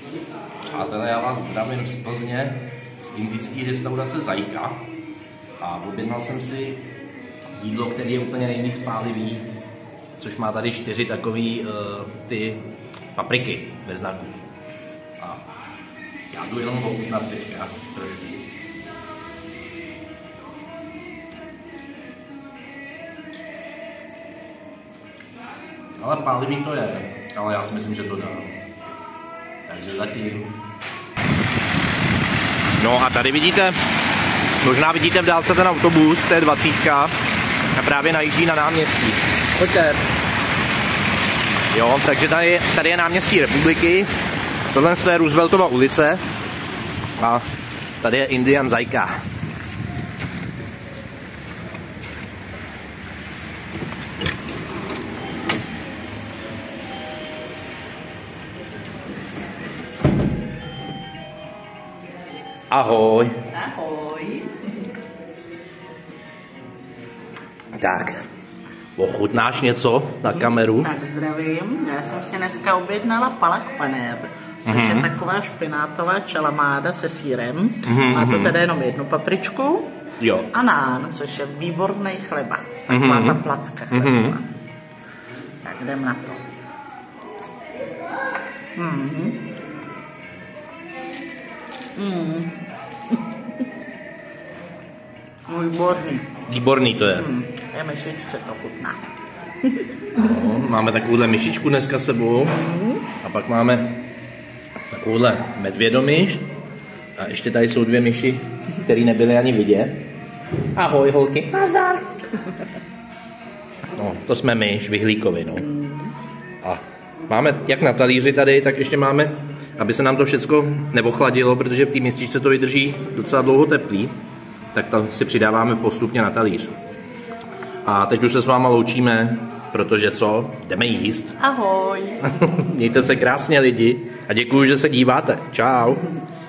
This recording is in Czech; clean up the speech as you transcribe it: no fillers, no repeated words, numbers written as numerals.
Přátelé, já vás zdravím z Plzně, z indické restaurace Zajka. A objednal jsem si jídlo, které je úplně nejvíc pálivý, což má tady 4 takový ty papriky ve znaku. A já jdu jenom ochutnat teďka trošku. Ale pálivý to je, ale já si myslím, že to dá. Takže zatím. No a tady vidíte, možná vidíte v dálce ten autobus, to je 20 a právě najíždí na náměstí. Pojďte. Jo, takže tady je náměstí Republiky, tohle je Rooseveltova ulice a tady je Indian Zajka. Ahoj. Ahoj. Tak, ochutnáš něco na kameru? Tak zdravím, já jsem si dneska objednala palak panér, což je taková špinátová čelamáda se sýrem. Má to teda jenom jednu papričku. Jo. A nán, což je výborný chleba. Taková ta placka chleba. Tak jdem na to. Výborný. Výborný to je. Je myšičce to chutná. No, máme takovouhle myšičku dneska sebou. A pak máme takovouhle medvědomyš. A ještě tady jsou 2 myši, které nebyly ani vidět. Ahoj holky. Nazdar. No, to jsme my, švihlíkovi, no. A máme jak na talíři tady, tak ještě máme, aby se nám to všecko neochladilo, protože v té mističce to vydrží docela dlouho teplý, tak to si přidáváme postupně na talíř. A teď už se s váma loučíme, protože co? Jdeme jíst. Ahoj. Mějte se krásně lidi a děkuju, že se díváte. Čau.